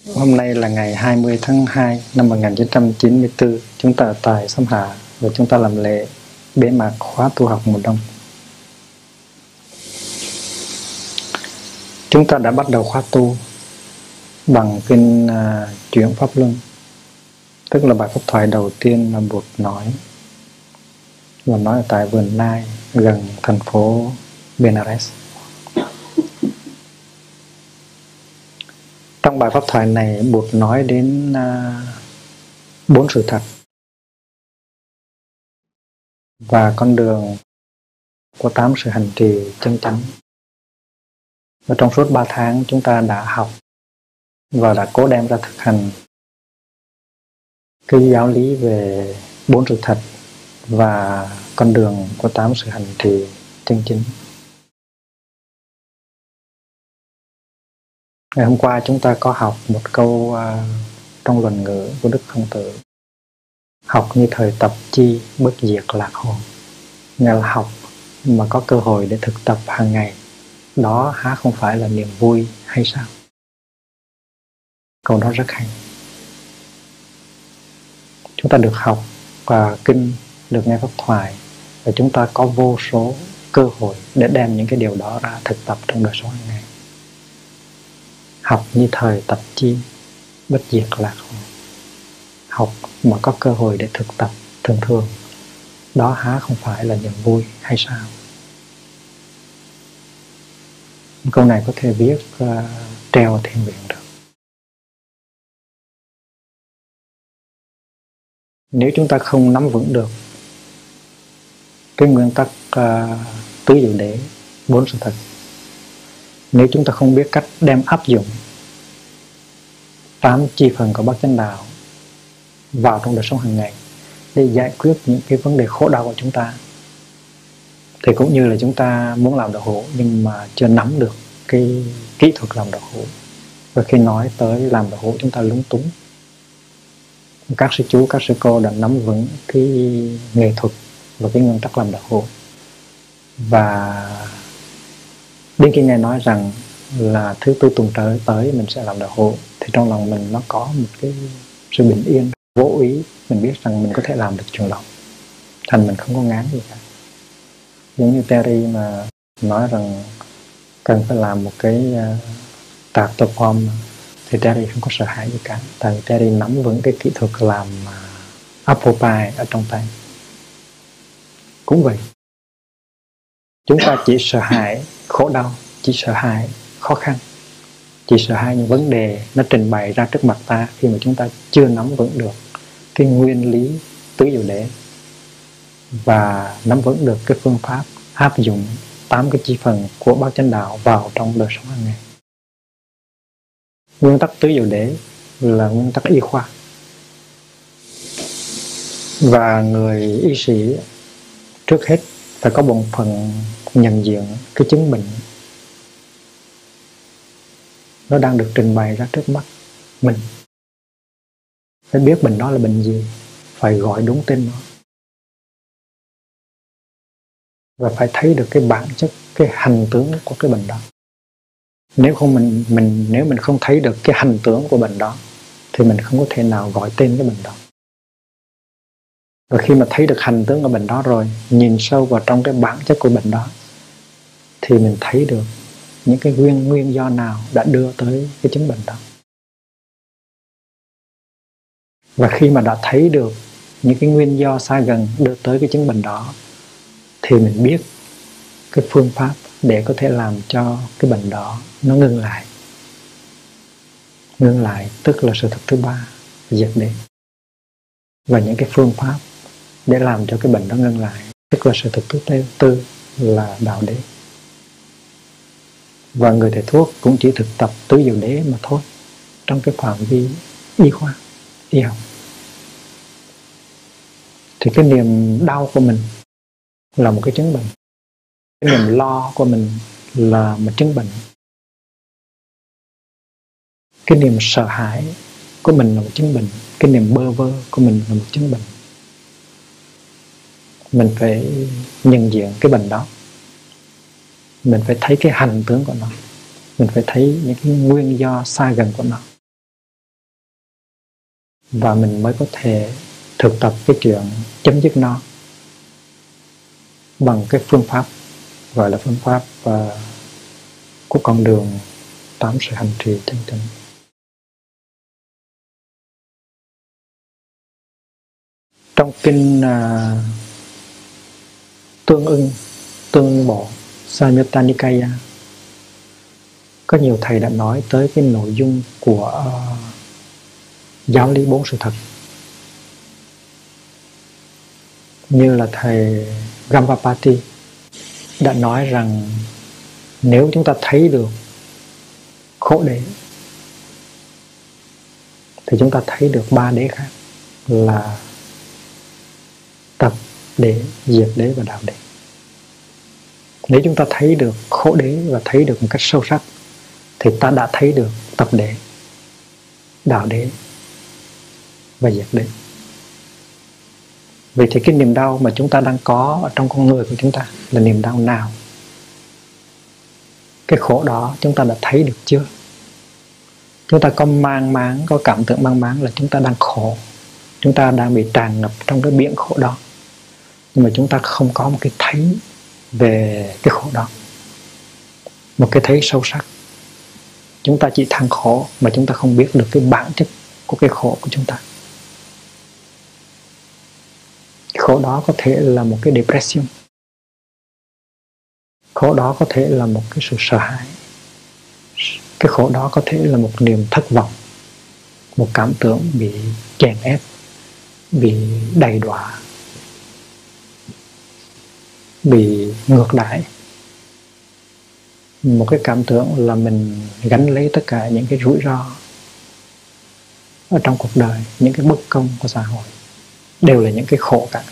Hôm nay là ngày 20 tháng 2 năm 1994. Chúng ta ở tại Sâm Hà và chúng ta làm lễ bế mạc khóa tu học mùa đông. Chúng ta đã bắt đầu khóa tu bằng kinh Chuyển Pháp Luân, tức là bài pháp thoại đầu tiên mà Bụt nói, và nói ở tại vườn Nai gần thành phố Benares. Trong bài pháp thoại này, Bụt nói đến 4 sự thật và con đường của 8 sự hành trì chân chánh. Và trong suốt 3 tháng chúng ta đã học và đã cố đem ra thực hành cái giáo lý về 4 sự thật và con đường của 8 sự hành trì chân chính. Ngày hôm qua chúng ta có học một câu trong luận ngữ của Đức Khổng Tử: học như thời tập chi, bất diệt lạc hồn. Nghĩa là học mà có cơ hội để thực tập hàng ngày, đó há không phải là niềm vui hay sao? Câu đó rất hay. Chúng ta được học kinh, được nghe pháp thoại, và chúng ta có vô số cơ hội để đem những cái điều đó ra thực tập trong đời sống hàng ngày. Học như thời tập chi, bất diệt lạc hồn. Học mà có cơ hội để thực tập thường thường, đó há không phải là niềm vui hay sao? Câu này có thể viết treo ở thiên viện được. Nếu chúng ta không nắm vững được cái nguyên tắc tứ diệu đế, 4 sự thật, nếu chúng ta không biết cách đem áp dụng 8 chi phần của Bát Chánh Đạo vào trong đời sống hàng ngày để giải quyết những cái vấn đề khổ đau của chúng ta, thì cũng như là chúng ta muốn làm đạo hữu nhưng mà chưa nắm được cái kỹ thuật làm đạo hữu, và khi nói tới làm đạo hữu chúng ta lúng túng. Các sư chú, các sư cô đã nắm vững cái nghệ thuật và cái nguyên tắc làm đạo hữu, và đến khi Ngài nói rằng là thứ tư tuần tới mình sẽ làm đạo hữu, thì trong lòng mình nó có một cái sự bình yên, vô ý. Mình biết rằng mình có thể làm được chuyện đó, thành mình không có ngán gì cả. Giống như Terry mà nói rằng cần phải làm một cái tạc tập form, thì Terry không có sợ hãi gì cả, tại vì Terry nắm vững cái kỹ thuật làm apple pie ở trong tay. Cũng vậy, chúng ta chỉ sợ hãi khổ đau, chỉ sợ hãi khó khăn, chỉ sợ hãi những vấn đề nó trình bày ra trước mặt ta khi mà chúng ta chưa nắm vững được cái nguyên lý tứ diệu đế và nắm vững được cái phương pháp áp dụng 8 cái chi phần của Bát Chánh Đạo vào trong đời sống hàng ngày. Nguyên tắc tứ diệu đế là nguyên tắc y khoa, và người y sĩ trước hết phải có bổn phận nhận diện cái chứng bệnh nó đang được trình bày ra trước mắt mình, phải biết bệnh đó là bệnh gì, phải gọi đúng tên nó, và phải thấy được cái bản chất, cái hành tướng của cái bệnh đó. Nếu không nếu mình không thấy được cái hành tướng của bệnh đó thì mình không có thể nào gọi tên cái bệnh đó. Và khi mà thấy được hành tướng của bệnh đó rồi, nhìn sâu vào trong cái bản chất của bệnh đó, thì mình thấy được những cái nguyên do nào đã đưa tới cái chứng bệnh đó. Và khi mà đã thấy được những cái nguyên do xa gần đưa tới cái chứng bệnh đó, thì mình biết cái phương pháp để có thể làm cho cái bệnh đó nó ngưng lại. Ngưng lại tức là sự thật thứ ba, diệt đế. Và những cái phương pháp để làm cho cái bệnh đó ngưng lại tức là sự thật thứ tư là đạo đế. Và người thầy thuốc cũng chỉ thực tập tứ diệu đế mà thôi, trong cái phạm vi y khoa, y học. Thì cái niềm đau của mình là một cái chứng bệnh, cái niềm lo của mình là một chứng bệnh, cái niềm sợ hãi của mình là một chứng bệnh, cái niềm bơ vơ của mình là một chứng bệnh. Mình phải nhận diện cái bệnh đó, mình phải thấy cái hành tướng của nó, mình phải thấy những cái nguyên do xa gần của nó, và mình mới có thể thực tập cái chuyện chấm dứt nó bằng cái phương pháp gọi là phương pháp của con đường 8 sự hành trì chân chính. Trong kinh Tương ưng bộ Samyutta Nikaya có nhiều thầy đã nói tới cái nội dung của giáo lý 4 sự thật, như là thầy Gampapati đã nói rằng nếu chúng ta thấy được khổ đế thì chúng ta thấy được 3 đế khác là tập đế, diệt đế và đạo đế. Nếu chúng ta thấy được khổ đế và thấy được một cách sâu sắc thì ta đã thấy được tập đế, đạo đế và diệt đế. Vậy thì cái niềm đau mà chúng ta đang có ở trong con người của chúng ta là niềm đau nào? Cái khổ đó chúng ta đã thấy được chưa? Chúng ta có mang máng, có cảm tưởng mang máng là chúng ta đang khổ, chúng ta đang bị tràn ngập trong cái biển khổ đó, nhưng mà chúng ta không có một cái thấy về cái khổ đó, một cái thấy sâu sắc. Chúng ta chỉ than khổ mà chúng ta không biết được cái bản chất của cái khổ của chúng ta. Khổ đó có thể là một cái depression, khổ đó có thể là một cái sự sợ hãi, cái khổ đó có thể là một niềm thất vọng, một cảm tưởng bị chèn ép, bị đầy đọa, bị ngược đãi, một cái cảm tưởng là mình gánh lấy tất cả những cái rủi ro ở trong cuộc đời, những cái bất công của xã hội đều là những cái khổ cả.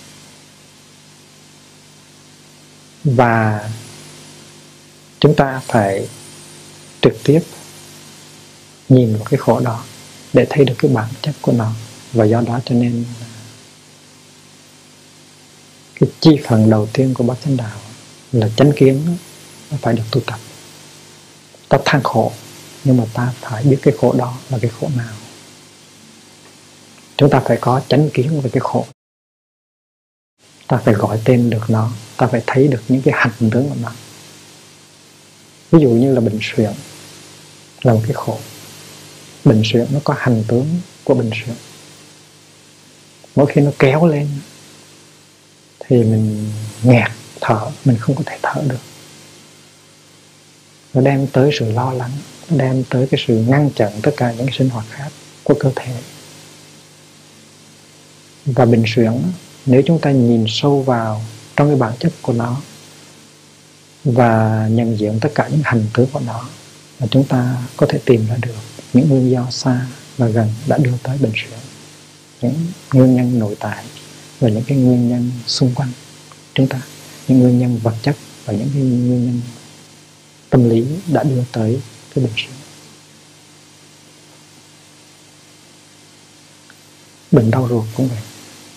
Và chúng ta phải trực tiếp nhìn vào cái khổ đó để thấy được cái bản chất của nó. Và do đó cho nên cái chi phần đầu tiên của Bát Chánh Đạo là chánh kiến, nó phải được tu tập. Ta than khổ, nhưng mà ta phải biết cái khổ đó là cái khổ nào. Chúng ta phải có chánh kiến về cái khổ. Ta phải gọi tên được nó, ta phải thấy được những cái hành tướng của nó. Ví dụ như là bệnh suyễn là một cái khổ. Bệnh suyễn nó có hành tướng của bệnh suyễn. Mỗi khi nó kéo lên thì mình nghẹt thở, mình không có thể thở được. Nó đem tới sự lo lắng, nó đem tới cái sự ngăn chặn tất cả những cái sinh hoạt khác của cơ thể. Và bệnh suyễn, nếu chúng ta nhìn sâu vào trong cái bản chất của nó và nhận diện tất cả những hành tướng của nó, là chúng ta có thể tìm ra được những nguyên do xa và gần đã đưa tới bệnh suyễn, những nguyên nhân nội tại và những cái nguyên nhân xung quanh chúng ta, những nguyên nhân vật chất và những cái nguyên nhân tâm lý đã đưa tới cái bệnh suyễn. Bệnh đau ruột cũng vậy,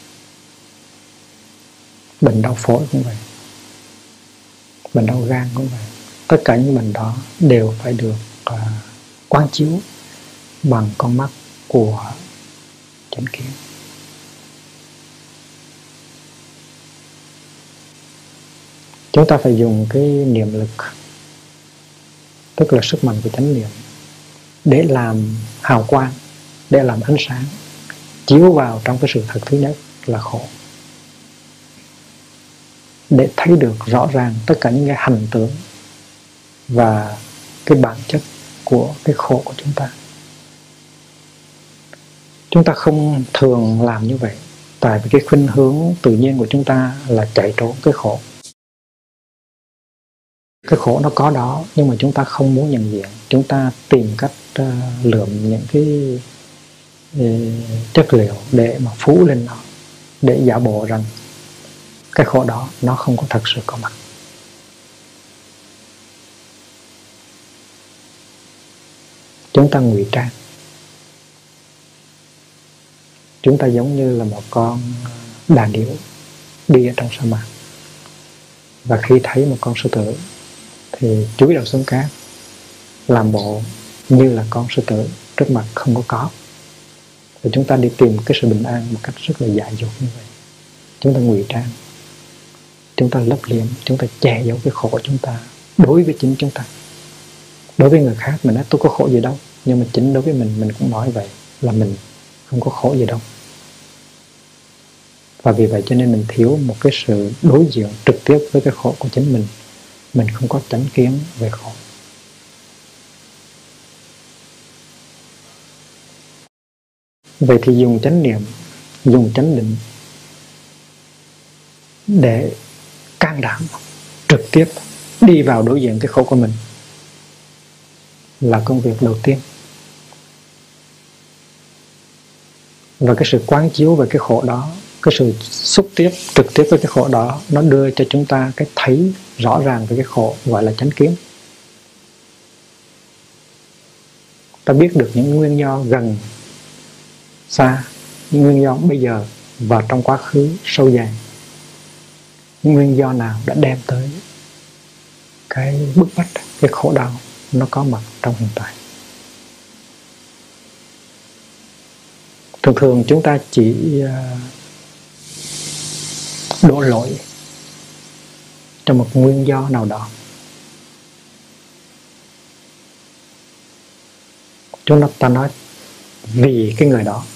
bệnh đau phổi cũng vậy, bệnh đau gan cũng vậy. Tất cả những bệnh đó đều phải được quán chiếu bằng con mắt của chánh kiến. Chúng ta phải dùng cái niệm lực, tức là sức mạnh của chánh niệm, để làm hào quang, để làm ánh sáng chiếu vào trong cái sự thật thứ nhất là khổ, để thấy được rõ ràng tất cả những cái hành tướng và cái bản chất của cái khổ của chúng ta. Chúng ta không thường làm như vậy, tại vì cái khuynh hướng tự nhiên của chúng ta là chạy trốn cái khổ. Cái khổ nó có đó, nhưng mà chúng ta không muốn nhận diện. Chúng ta tìm cách lượm những cái chất liệu để mà phủ lên nó, để giả bộ rằng cái khổ đó nó không có thật sự có mặt. Chúng ta ngụy trang. Chúng ta giống như là một con đà điểu đi ở trong sa mạc, và khi thấy một con sư tử thì chúi đầu xuống cát, làm bộ như là con sư tử trước mặt không có. Rồi chúng ta đi tìm cái sự bình an một cách rất là dại dột như vậy. Chúng ta ngụy trang, chúng ta lấp liếm, chúng ta che giấu cái khổ của chúng ta đối với chính chúng ta. Đối với người khác mình nói tôi có khổ gì đâu, nhưng mà chính đối với mình cũng nói vậy, là mình không có khổ gì đâu. Và vì vậy cho nên mình thiếu một cái sự đối diện trực tiếp với cái khổ của chính mình. Mình không có chánh kiến về khổ. Vậy thì dùng chánh niệm, dùng chánh định để can đảm trực tiếp đi vào đối diện cái khổ của mình là công việc đầu tiên. Và cái sự quán chiếu về cái khổ đó, cái sự xúc tiếp trực tiếp với cái khổ đó, nó đưa cho chúng ta cái thấy rõ ràng về cái khổ, gọi là chánh kiến. Ta biết được những nguyên do gần xa, những nguyên do bây giờ và trong quá khứ sâu dài. Những nguyên do nào đã đem tới cái bức bách, cái khổ đau nó có mặt trong hiện tại. Thường thường chúng ta chỉ đổ lỗi cho một nguyên do nào đó. Chúng ta nói vì cái người đó,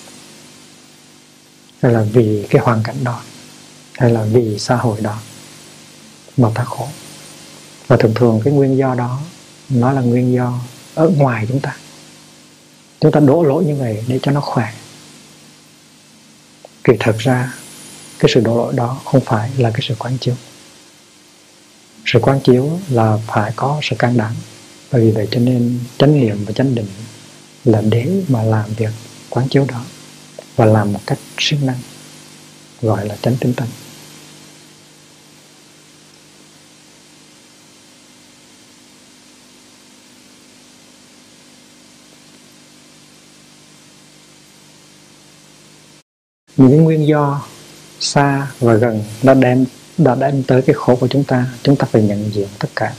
hay là vì cái hoàn cảnh đó, hay là vì xã hội đó mà ta khổ. Và thường thường cái nguyên do đó nó là nguyên do ở ngoài chúng ta. Chúng ta đổ lỗi như vậy để cho nó khỏe. Kỳ thực ra cái sự đổ lỗi đó không phải là cái sự quán chiếu. Sự quán chiếu là phải có sự can đảm. Bởi vì vậy cho nên chánh niệm và chánh định là để mà làm việc quán chiếu đó, và làm một cách siêng năng, gọi là chánh tinh tấn. Những nguyên do xa và gần đã đem tới cái khổ của chúng ta phải nhận diện tất cả.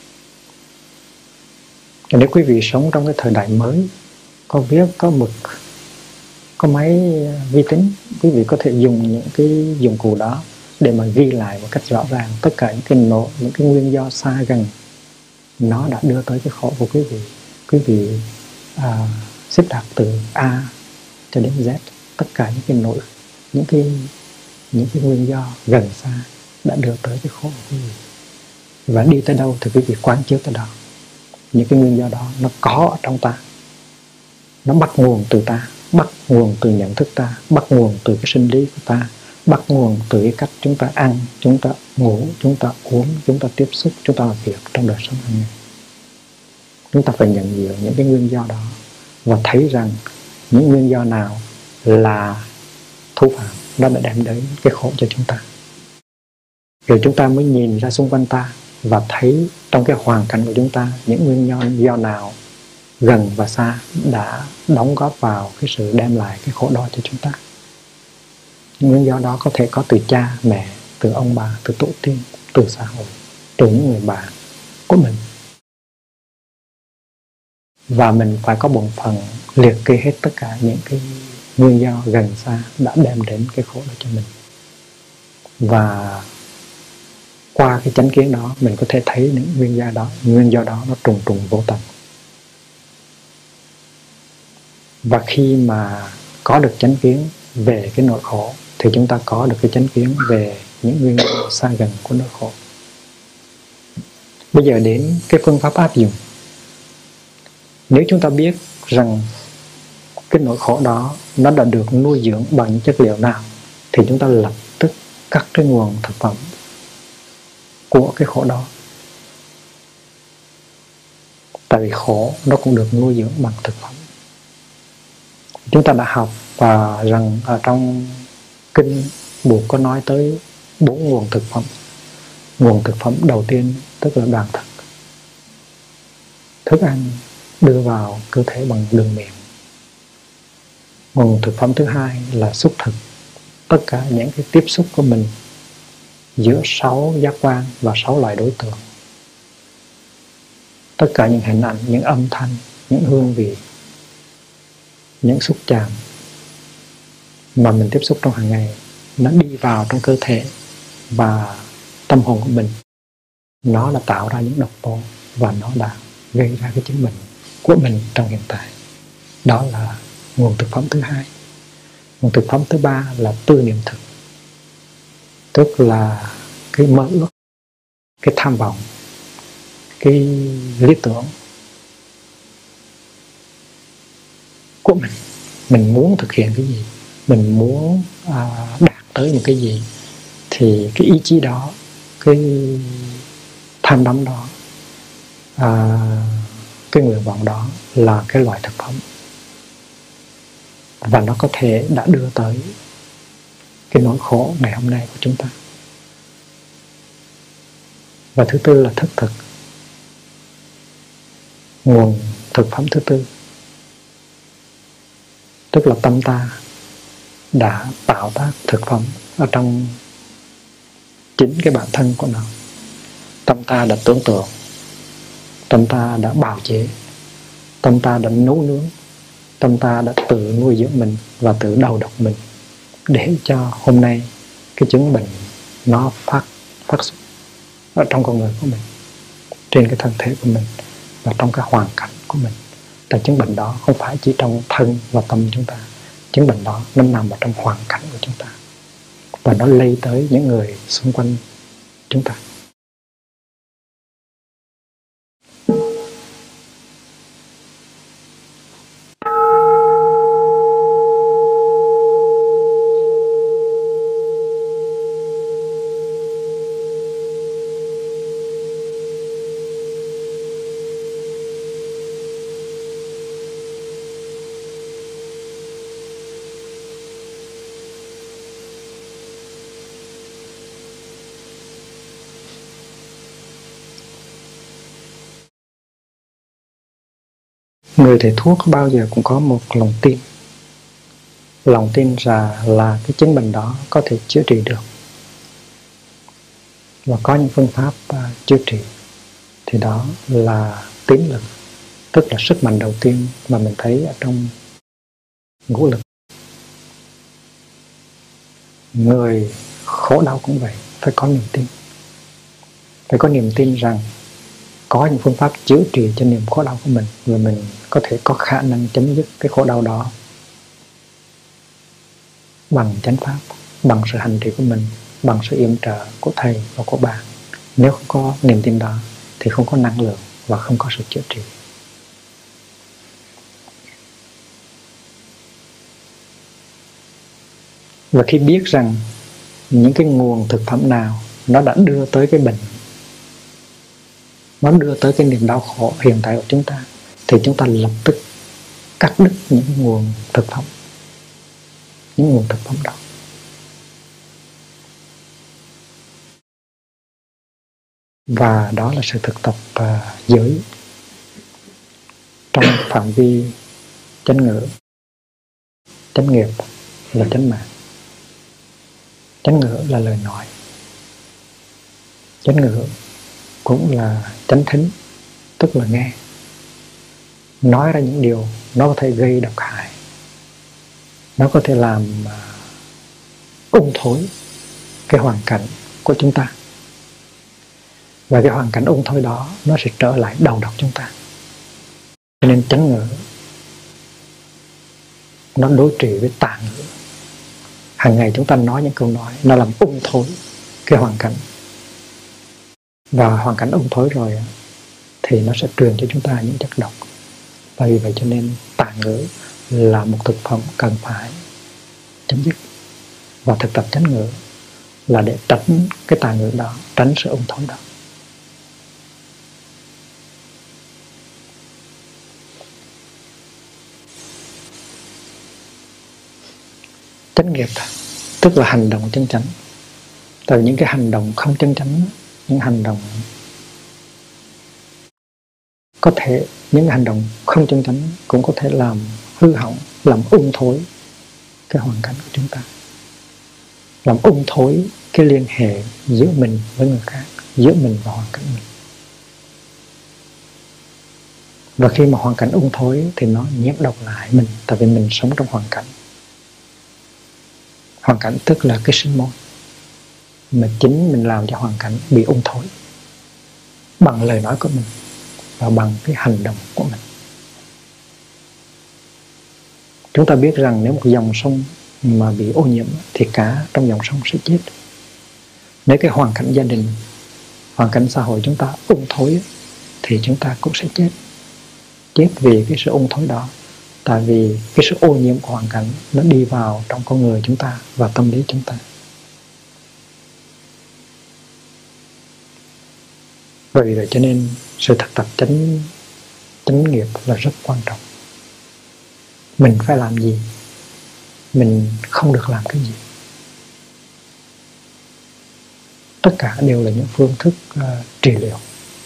Nếu quý vị sống trong cái thời đại mới, có viết, có mực, có máy vi tính, quý vị có thể dùng những cái dụng cụ đó để mà ghi lại một cách rõ ràng tất cả những cái nguyên do xa gần nó đã đưa tới cái khổ của quý vị. Quý vị xếp đặt từ A cho đến Z, tất cả những cái nguyên do gần xa đã đưa tới cái khổ của quý vị. Và đi tới đâu thì quý vị quán chiếu tới đó. Những cái nguyên do đó nó có ở trong ta, nó bắt nguồn từ ta, bắt nguồn từ nhận thức ta, bắt nguồn từ cái sinh lý của ta, bắt nguồn từ cái cách chúng ta ăn, chúng ta ngủ, chúng ta uống, chúng ta tiếp xúc, chúng ta làm việc trong đời sống hàng ngày. Chúng ta phải nhận diện những cái nguyên do đó và thấy rằng những nguyên do nào là thú phạm, nó đã đem đến cái khổ cho chúng ta. Rồi chúng ta mới nhìn ra xung quanh ta và thấy trong cái hoàn cảnh của chúng ta những nguyên do nào gần và xa đã đóng góp vào cái sự đem lại cái khổ đau cho chúng ta. Những nguyên do đó có thể có từ cha, mẹ, từ ông bà, từ tổ tiên, từ xã hội, từ những người bạn của mình. Và mình phải có bổn phận liệt kê hết tất cả những cái nguyên do gần xa đã đem đến cái khổ đó cho mình. Và qua cái chánh kiến đó mình có thể thấy những nguyên do đó nó trùng trùng vô tận. Và khi mà có được chánh kiến về cái nỗi khổ thì chúng ta có được cái chánh kiến về những nguyên do xa gần của nỗi khổ. Bây giờ đến cái phương pháp áp dụng. Nếu chúng ta biết rằng cái nỗi khổ đó nó đã được nuôi dưỡng bằng những chất liệu nào thì chúng ta lập tức cắt cái nguồn thực phẩm của cái khổ đó. Tại vì khổ nó cũng được nuôi dưỡng bằng thực phẩm. Chúng ta đã học và rằng ở trong kinh Buddha có nói tới 4 nguồn thực phẩm. Nguồn thực phẩm đầu tiên tức là đoàn thực, thức ăn đưa vào cơ thể bằng đường miệng. Nguồn thực phẩm thứ hai là xúc thực, tất cả những cái tiếp xúc của mình giữa 6 giác quan và 6 loại đối tượng. Tất cả những hình ảnh, những âm thanh, những hương vị, những xúc chạm, mà mình tiếp xúc trong hàng ngày, nó đi vào trong cơ thể và tâm hồn của mình, nó là tạo ra những độc tố và nó đã gây ra cái chứng bệnh của mình trong hiện tại. Đó là nguồn thực phẩm thứ hai. Nguồn thực phẩm thứ ba là tư niệm thực, tức là cái mơ ước, cái tham vọng, cái lý tưởng của mình. Mình muốn thực hiện cái gì, mình muốn đạt tới một cái gì, thì cái ý chí đó, cái tham đắm đó, cái nguyện vọng đó là cái loại thực phẩm, và nó có thể đã đưa tới cái nỗi khổ ngày hôm nay của chúng ta. Và thứ tư là thức thực. Nguồn thực phẩm thứ tư tức là tâm ta đã tạo tác thực phẩm ở trong chính cái bản thân của nó. Tâm ta đã tưởng tượng, tâm ta đã bào chế, tâm ta đã nấu nướng, tâm ta đã tự nuôi dưỡng mình và tự đầu độc mình, để cho hôm nay cái chứng bệnh nó phát xuất ở trong con người của mình, trên cái thân thể của mình và trong cái hoàn cảnh của mình. Tại chứng bệnh đó không phải chỉ trong thân và tâm chúng ta, chứng bệnh đó nó nằm ở trong hoàn cảnh của chúng ta, và nó lây tới những người xung quanh chúng ta. Người thầy thuốc bao giờ cũng có một lòng tin. Lòng tin là cái chứng bệnh đó có thể chữa trị được, và có những phương pháp chữa trị. Thì đó là tín lực, tức là sức mạnh đầu tiên mà mình thấy ở trong ngũ lực. Người khổ đau cũng vậy, phải có niềm tin. Phải có niềm tin rằng có những phương pháp chữa trị cho niềm khổ đau của mình, và mình có thể có khả năng chấm dứt cái khổ đau đó bằng chánh pháp, bằng sự hành trì của mình, bằng sự yểm trợ của thầy và của bạn. Nếu không có niềm tin đó thì không có năng lượng và không có sự chữa trị. Và khi biết rằng những cái nguồn thực phẩm nào nó đã đưa tới cái bệnh, nó đưa tới cái niềm đau khổ hiện tại của chúng ta, thì chúng ta lập tức cắt đứt những nguồn thực phẩm, những nguồn thực phẩm đó. Và đó là sự thực tập giới trong phạm vi chánh ngữ. Chánh nghiệp là chánh mạng, chánh ngữ là lời nói, chánh ngữ cũng là chánh thính, tức là nghe. Nói ra những điều nó có thể gây độc hại, nó có thể làm ung thối cái hoàn cảnh của chúng ta, và cái hoàn cảnh ung thối đó nó sẽ trở lại đầu độc chúng ta. Cho nên chánh ngữ nó đối trị với tà ngữ. Hàng ngày chúng ta nói những câu nói nó làm ung thối cái hoàn cảnh, và hoàn cảnh ung thối rồi thì nó sẽ truyền cho chúng ta những chất độc. Và vì vậy cho nên tà ngữ là một thực phẩm cần phải chấm dứt. Và thực tập chánh ngữ là để tránh cái tà ngữ đó, tránh sự ung thối đó. Chánh nghiệp tức là hành động chân chánh. Tại vì những cái hành động không chân chánh, những hành động có thể, những hành động không chân chánh cũng có thể làm hư hỏng, làm ung thối cái hoàn cảnh của chúng ta, làm ung thối cái liên hệ giữa mình với người khác, giữa mình và hoàn cảnh mình. Và khi mà hoàn cảnh ung thối thì nó nhiễm độc lại mình, tại vì mình sống trong hoàn cảnh. Hoàn cảnh tức là cái sinh môn mà chính mình làm cho hoàn cảnh bị ung thối bằng lời nói của mình và bằng cái hành động của mình. Chúng ta biết rằng nếu một dòng sông mà bị ô nhiễm thì cá trong dòng sông sẽ chết. Nếu cái hoàn cảnh gia đình, hoàn cảnh xã hội chúng ta ung thối thì chúng ta cũng sẽ chết. Chết vì cái sự ung thối đó. Tại vì cái sự ô nhiễm của hoàn cảnh nó đi vào trong con người chúng ta và tâm lý chúng ta. Vậy rồi cho nên sự thực tập chánh nghiệp là rất quan trọng. Mình phải làm gì? Mình không được làm cái gì? Tất cả đều là những phương thức trị liệu.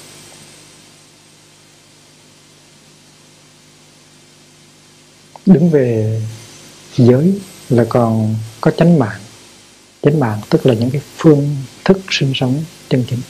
Đứng về giới là còn có chánh mạng. Chánh mạng tức là những cái phương thức sinh sống chân chính.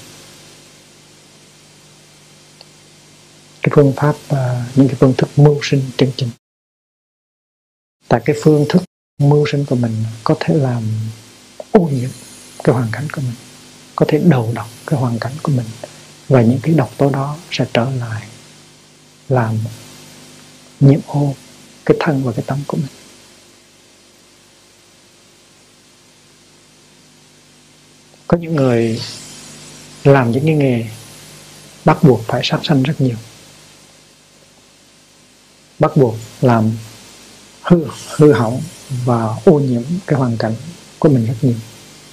Cái phương pháp, những cái phương thức mưu sinh chân chính. Tại cái phương thức mưu sinh của mình có thể làm ô nhiễm cái hoàn cảnh của mình, có thể đầu độc cái hoàn cảnh của mình, và những cái độc tố đó sẽ trở lại làm nhiễm ô cái thân và cái tâm của mình. Có những người làm những cái nghề bắt buộc phải sát sanh rất nhiều, bắt buộc làm hư hỏng và ô nhiễm cái hoàn cảnh của mình rất nhiều.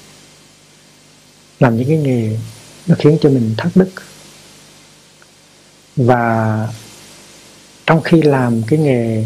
Làm những cái nghề nó khiến cho mình thất đức. Và trong khi làm cái nghề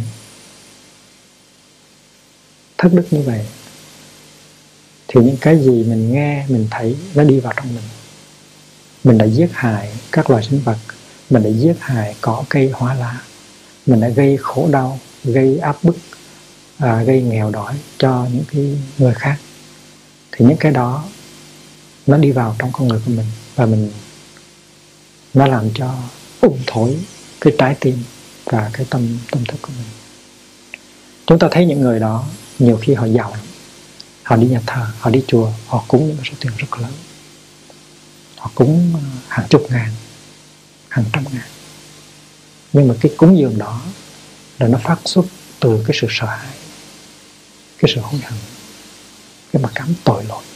thất đức như vậy thì những cái gì mình nghe, mình thấy nó đi vào trong mình. Mình đã giết hại các loài sinh vật, mình đã giết hại cỏ cây hoa lá, mình đã gây khổ đau, gây áp bức, gây nghèo đói cho những cái người khác. Thì những cái đó nó đi vào trong con người của mình và nó làm cho ung thối cái trái tim và cái tâm thức của mình. Chúng ta thấy những người đó nhiều khi họ giàu lắm, họ đi nhà thờ, họ đi chùa, họ cúng những số tiền rất lớn, họ cúng hàng chục ngàn, hàng trăm ngàn, nhưng mà cái cúng dường đó là nó phát xuất từ cái sự sợ hãi, cái sự hối hận, cái mặc cảm tội lỗi,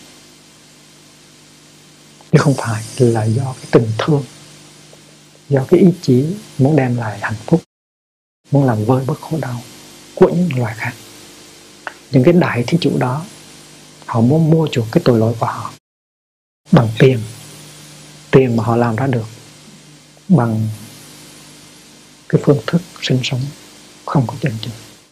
chứ không phải là do cái tình thương, do cái ý chí muốn đem lại hạnh phúc, muốn làm vơi bớt khổ đau của những loài khác. Những cái đại thí chủ đó họ muốn mua chuộc cái tội lỗi của họ bằng tiền mà họ làm ra được bằng cái phương thức sinh sống không có chân chính.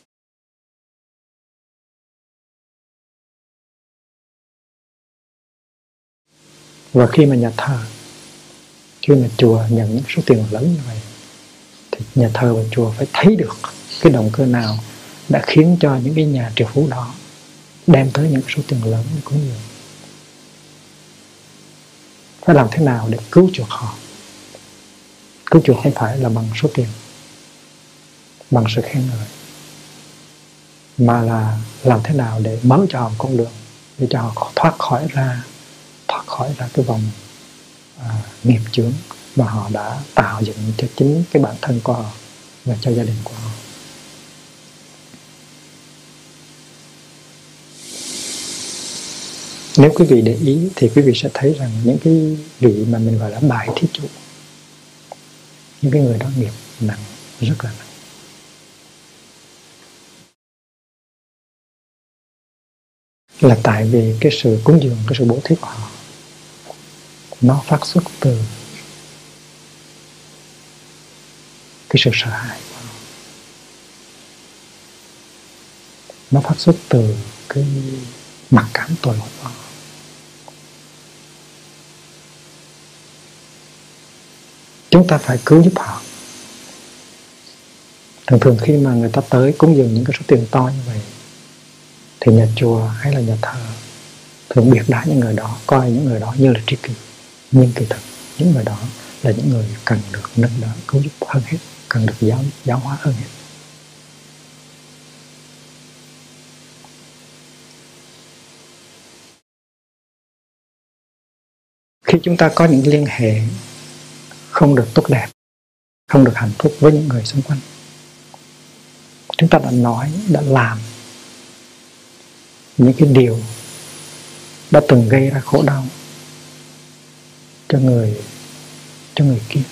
Và khi mà nhà thờ, khi mà chùa nhận những số tiền lớn như vậy thì nhà thờ và chùa phải thấy được cái động cơ nào đã khiến cho những cái nhà triệu phú đó đem tới những số tiền lớn để cúng dường. Phải làm thế nào để cứu chuộc họ. Cứu chuộc không phải là bằng số tiền, bằng sự khen ngợi, mà là làm thế nào để mở cho họ một con đường, để cho họ thoát khỏi ra cái vòng nghiệp chướng mà họ đã tạo dựng cho chính cái bản thân của họ và cho gia đình của họ. Nếu quý vị để ý thì quý vị sẽ thấy rằng những cái vị mà mình gọi là đại thí chủ, những cái người đó nghiệp nặng, rất là nặng. Là tại vì cái sự cúng dường, cái sự bố thí của họ nó phát xuất từ cái sự sợ hãi của họ, nó phát xuất từ cái mặc cảm tội lỗi của họ. Chúng ta phải cứu giúp họ. Thường khi mà người ta tới cúng dường những cái số tiền to như vậy thì nhà chùa hay là nhà thờ thường biệt đãi những người đó, coi những người đó như là tri kỷ. Nhưng kỳ thực những người đó là những người cần được nâng đỡ, cứu giúp hơn hết, cần được giáo hóa hơn hết. Khi chúng ta có những liên hệ không được tốt đẹp, không được hạnh phúc với những người xung quanh, chúng ta đã nói, đã làm những cái điều đã từng gây ra khổ đau cho người kia,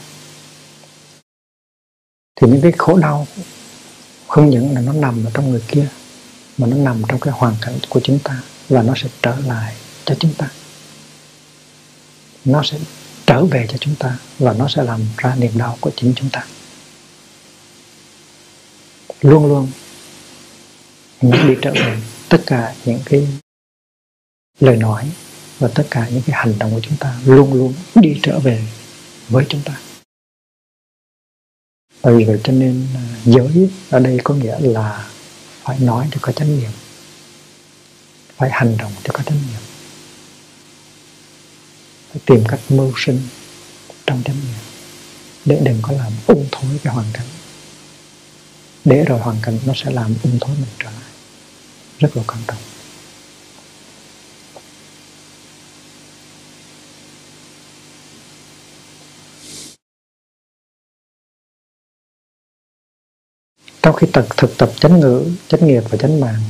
thì những cái khổ đau không những là nó nằm ở trong người kia, mà nó nằm trong cái hoàn cảnh của chúng ta, và nó sẽ trở lại cho chúng ta, nó sẽ trở về cho chúng ta, và nó sẽ làm ra niềm đau của chính chúng ta. Luôn luôn muốn đi trở về. Tất cả những cái lời nói và tất cả những cái hành động của chúng ta luôn luôn đi trở về với chúng ta. Bởi vậy cho nên giới ở đây có nghĩa là phải nói cho có chánh niệm, phải hành động cho có chánh niệm, phải tìm cách mưu sinh trong chánh niệm, để đừng có làm ung thối cái hoàn cảnh, để rồi hoàn cảnh nó sẽ làm ung thối mình trở lại. Rất là quan trọng. Trong khi thực tập chánh ngữ, chánh nghiệp và chánh mạng,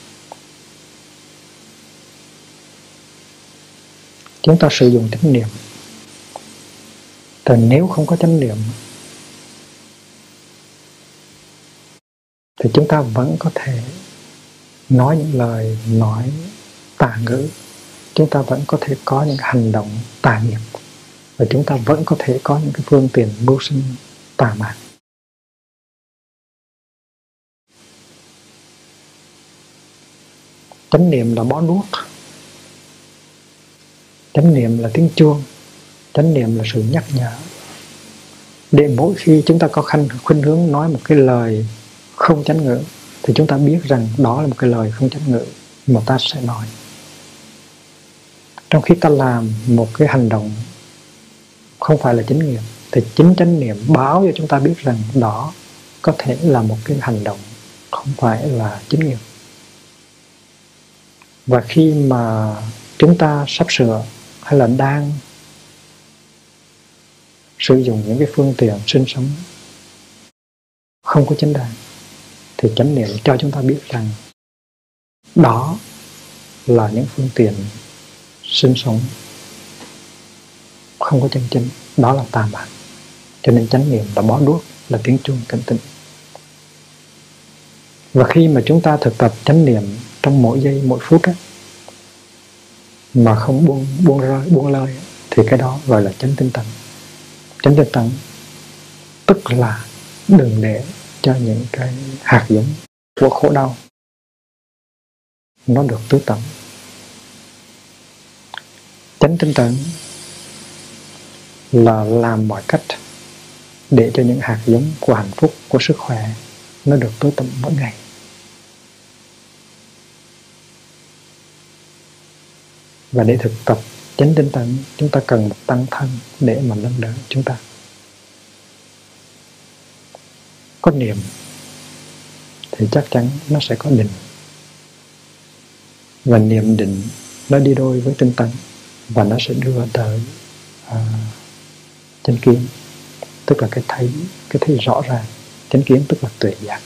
chúng ta sử dụng chánh niệm. Thì nếu không có chánh niệm thì chúng ta vẫn có thể nói những lời nói tà ngữ, chúng ta vẫn có thể có những hành động tà nghiệp, và chúng ta vẫn có thể có những cái phương tiện mưu sinh tà mạn. Chánh niệm là bó đuốc, chánh niệm là tiếng chuông, chánh niệm là sự nhắc nhở, để mỗi khi chúng ta có khuynh hướng nói một cái lời không chánh ngữ thì chúng ta biết rằng đó là một cái lời không chánh ngữ mà ta sẽ nói. Trong khi ta làm một cái hành động không phải là chánh nghiệp thì chính chánh niệm báo cho chúng ta biết rằng đó có thể là một cái hành động không phải là chánh nghiệp. Và khi mà chúng ta sắp sửa hay là đang sử dụng những cái phương tiện sinh sống không có chánh đàng thì chánh niệm cho chúng ta biết rằng đó là những phương tiện sinh sống không có chân chính, đó là tà mạn. Cho nên chánh niệm là bó đuốc, là tiếng chuông cảnh tỉnh. Và khi mà chúng ta thực tập chánh niệm trong mỗi giây mỗi phút ấy, mà không buông lơi thì cái đó gọi là chánh tinh tấn. Chánh tinh tấn tức là đừng để cho những cái hạt giống của khổ đau nó được tưới tẩm. Chánh tinh tấn là làm mọi cách để cho những hạt giống của hạnh phúc, của sức khỏe nó được tưới tẩm mỗi ngày. Và để thực tập chánh tinh tấn, chúng ta cần một tăng thân để mà nâng đỡ chúng ta. Có niệm thì chắc chắn nó sẽ có định. Và niệm định nó đi đôi với tinh tấn, và nó sẽ đưa tới chánh kiến, tức là cái thấy rõ ràng. Chánh kiến tức là tuệ giác.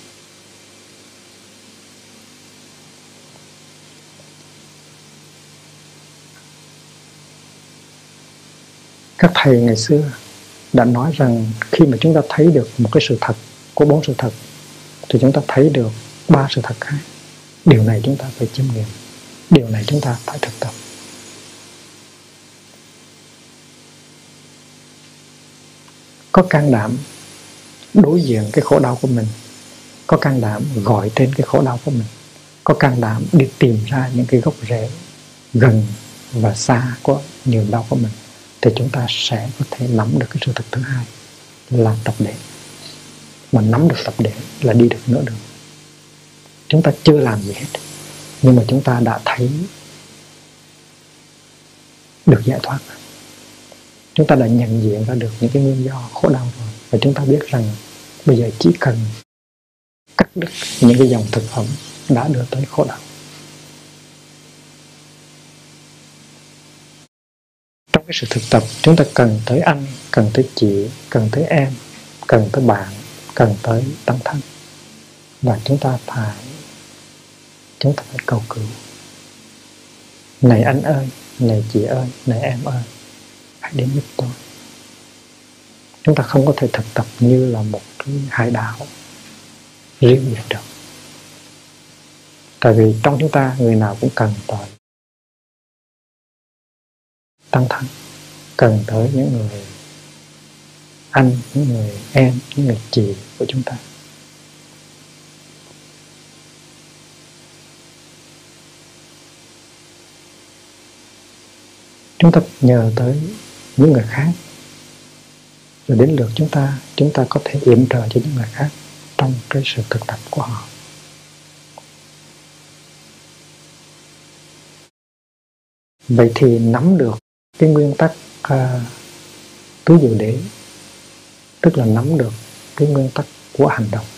Các thầy ngày xưa đã nói rằng khi mà chúng ta thấy được một cái sự thật của 4 sự thật thì chúng ta thấy được 3 sự thật khác. Điều này chúng ta phải chiêm nghiệm, điều này chúng ta phải thực tập. Có can đảm đối diện cái khổ đau của mình, có can đảm gọi tên cái khổ đau của mình, có can đảm đi tìm ra những cái gốc rễ gần và xa của niềm đau của mình, thì chúng ta sẽ có thể nắm được cái sự thật thứ hai là tập để. Mà nắm được tập để là đi được nữa đường. Chúng ta chưa làm gì hết, nhưng mà chúng ta đã thấy được giải thoát. Chúng ta đã nhận diện ra được những cái nguyên do khổ đau rồi, và chúng ta biết rằng bây giờ chỉ cần cắt đứt những cái dòng thực phẩm đã đưa tới khổ đau. Trong cái sự thực tập, chúng ta cần tới anh, cần tới chị, cần tới em, cần tới bạn, cần tới tăng thân. Và chúng ta phải cầu cứu. Này anh ơi, này chị ơi, này em ơi, hãy đến giúp tôi. Chúng ta không có thể thực tập như là một cái hải đảo riêng biệt được. Tại vì trong chúng ta người nào cũng cần tới tăng thân, cần tới những người anh, những người em, những người chị của chúng ta. Chúng ta nhờ tới những người khác, rồi đến lượt chúng ta có thể yểm trợ cho những người khác trong cái sự thực tập của họ. Vậy thì nắm được cái nguyên tắc tứ diệu đế, tức là nắm được cái nguyên tắc của hành động.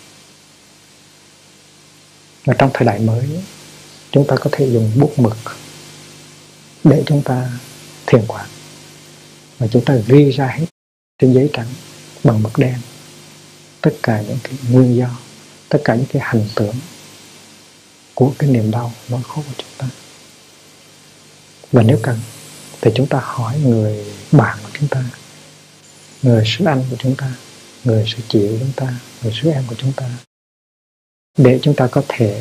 Và trong thời đại mới, chúng ta có thể dùng bút mực để chúng ta thiền quán, và chúng ta ghi ra hết trên giấy trắng bằng mực đen tất cả những cái nguyên do, tất cả những cái hành tưởng của cái niềm đau nỗi khổ của chúng ta. Và nếu cần thì chúng ta hỏi người bạn của chúng ta, người sư anh của chúng ta, người sư chị của chúng ta, người sư em của chúng ta, để chúng ta có thể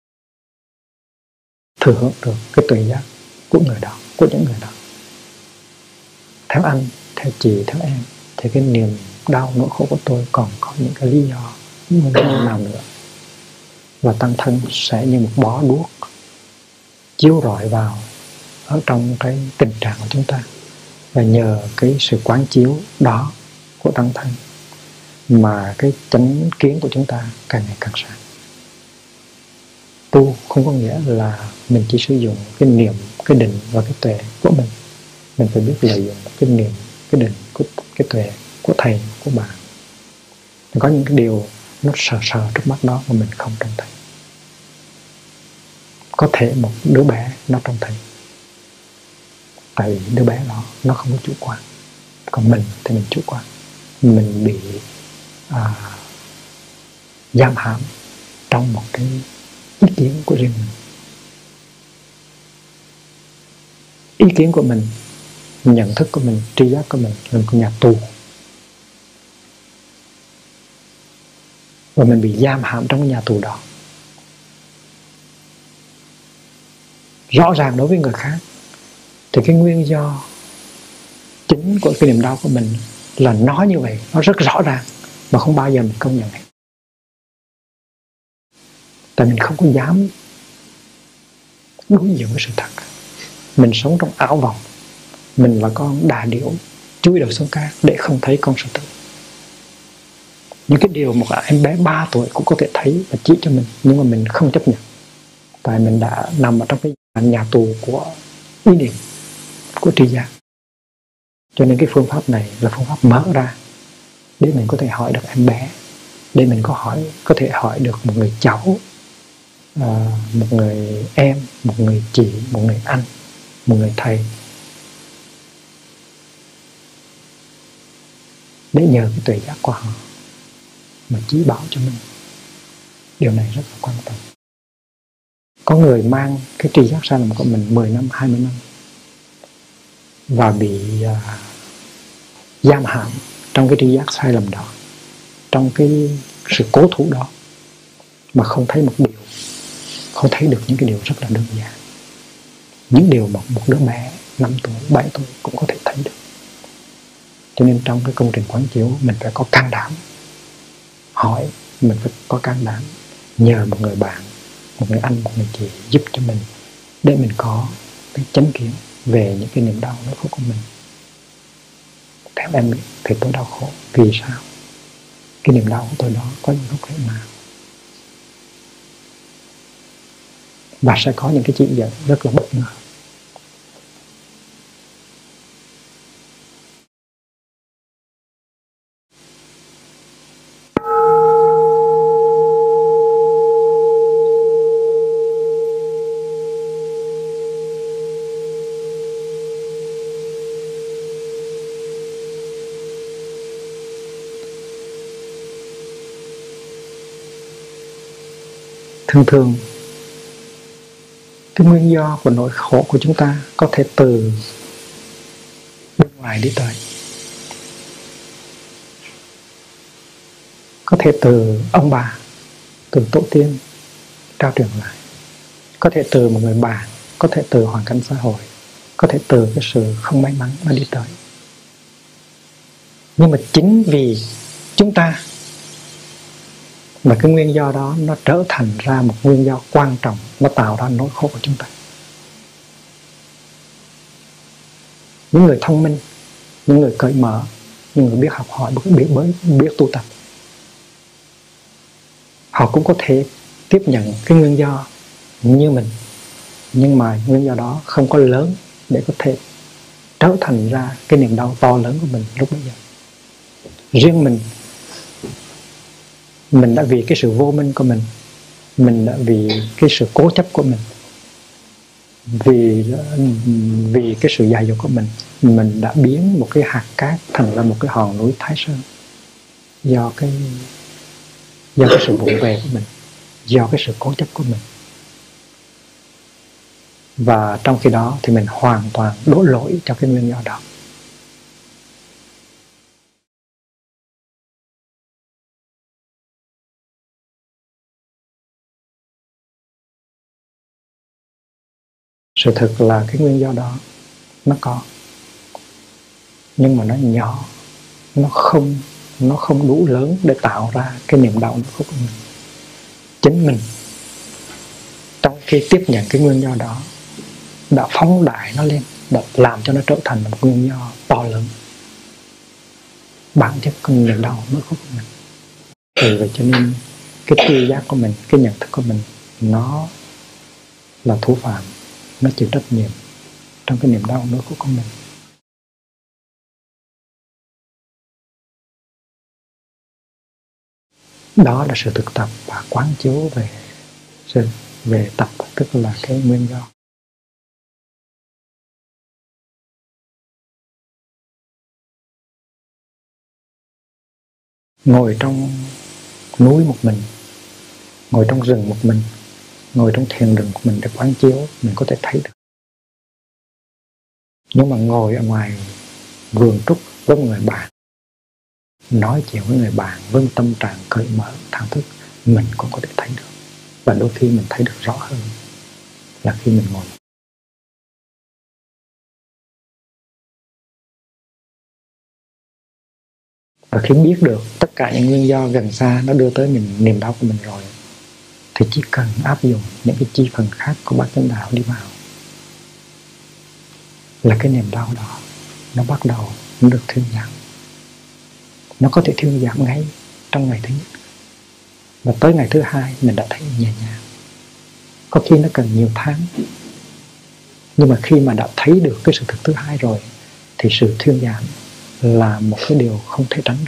thừa hưởng được cái tuệ giác của người đó, của những người đó. Theo anh, theo chị, theo em, thì cái niềm đau nỗi khổ của tôi còn có những cái lý do nào nữa. Và tăng thân sẽ như một bó đuốc chiếu rọi vào ở trong cái tình trạng của chúng ta, và nhờ cái sự quán chiếu đó của tăng thân mà cái chánh kiến của chúng ta càng ngày càng sáng. Tu không có nghĩa là mình chỉ sử dụng cái niệm, cái định và cái tuệ của mình. Mình phải biết lợi dụng cái niệm, cái định, cái tuệ của thầy, của bạn. Có những cái điều nó sờ trước mắt đó mà mình không trông thấy. Có thể một đứa bé nó trông thấy, tại vì đứa bé đó nó không có chủ quan. Còn mình thì mình chủ quan. Mình bị giam hãm trong một cái ý kiến của riêng mình. Ý kiến của mình, nhận thức của mình, tri giác của mình là một nhà tù. Và mình bị giam hãm trong cái nhà tù đó. Rõ ràng đối với người khác thì cái nguyên do chính của cái niềm đau của mình là nói như vậy, nó rất rõ ràng mà không bao giờ mình công nhận. Tại mình không có dám đối diện với sự thật. Mình sống trong ảo vọng. Mình là con đà điểu chui đầu xuống cát để không thấy con sư tử. Những cái điều một em bé 3 tuổi cũng có thể thấy và chỉ cho mình, nhưng mà mình không chấp nhận. Tại mình đã nằm ở trong cái nhà tù của ý niệm, của tri giác. Cho nên cái phương pháp này là phương pháp mở ra để mình có thể hỏi được em bé, để mình có thể hỏi được một người cháu, một người em, một người chị, một người anh, một người thầy, để nhờ cái tuệ giác của họ mà chỉ bảo cho mình. Điều này rất là quan trọng. Có người mang cái tri giác sai lầm của mình 10 năm, 20 năm và bị giam hãm trong cái tri giác sai lầm đó, trong cái sự cố thủ đó, mà không thấy một điều, không thấy được những cái điều rất là đơn giản, những điều mà một đứa bé 5 tuổi, 7 tuổi cũng có thể thấy được. Cho nên trong cái công trình quán chiếu mình phải có can đảm hỏi, mình phải có can đảm nhờ một người bạn, một người anh, một người chị giúp cho mình, để mình có cái chánh kiến về những cái niềm đau nỗi khổ của mình. Theo em biết thì tôi đau khổ vì sao? Cái niềm đau của tôi đó có những lúc thế nào? Và sẽ có những cái chỉ dẫn rất là bất ngờ. thường thường cái nguyên do của nỗi khổ của chúng ta có thể từ bên ngoài đi tới, có thể từ ông bà, từ tổ tiên trao truyền lại, có thể từ một người bạn, có thể từ hoàn cảnh xã hội, có thể từ cái sự không may mắn mà đi tới. Nhưng mà chính vì chúng ta mà cái nguyên do đó nó trở thành ra một nguyên do quan trọng, nó tạo ra nỗi khổ của chúng ta. Những người thông minh, những người cởi mở, những người biết học hỏi, biết tu tập, họ cũng có thể tiếp nhận cái nguyên do như mình, nhưng mà nguyên do đó không có lớn để có thể trở thành ra cái niềm đau to lớn của mình lúc bây giờ. Riêng mình đã vì cái sự vô minh của mình đã vì cái sự cố chấp của vì cái sự dại dột của mình đã biến một cái hạt cát thành ra một cái hòn núi Thái Sơn, do cái sự vụng về của mình, do cái sự cố chấp của mình. Và trong khi đó thì mình hoàn toàn đổ lỗi cho cái nguyên do đó. Sự thực là cái nguyên do đó nó có, nhưng mà nó nhỏ, nó không đủ lớn để tạo ra cái niềm đau nó của mình. Chính mình trong khi tiếp nhận cái nguyên do đó đã phóng đại nó lên, đã làm cho nó trở thành một nguyên do to lớn, bản chất của niềm đau nó của mình. Vì vậy cho nên cái tri giác của mình, cái nhận thức của mình, nó là thủ phạm, nó chịu trách nhiệm trong cái niềm đau nỗi khổ của mình. Đó là sự thực tập và quán chiếu về tập, tức là cái nguyên do. Ngồi trong núi một mình, ngồi trong rừng một mình, ngồi trong thiền đường của mình để quán chiếu, mình có thể thấy được. Nhưng mà ngồi ở ngoài vườn trúc với một người bạn, nói chuyện với người bạn với tâm trạng cởi mở, thẳng thức, mình cũng có thể thấy được. Và đôi khi mình thấy được rõ hơn là khi mình ngồi. Và khi biết được tất cả những nguyên do gần xa nó đưa tới mình niềm đau của mình rồi, thì chỉ cần áp dụng những cái chi phần khác của bát chánh đạo đi vào, là cái niềm đau đó nó bắt đầu nó được thuyên giảm. Nó có thể thuyên giảm ngay trong ngày thứ nhất, và tới ngày thứ hai mình đã thấy nhẹ nhàng. Có khi nó cần nhiều tháng, nhưng mà khi mà đã thấy được cái sự thực thứ hai rồi, thì sự thuyên giảm là một cái điều không thể tránh được.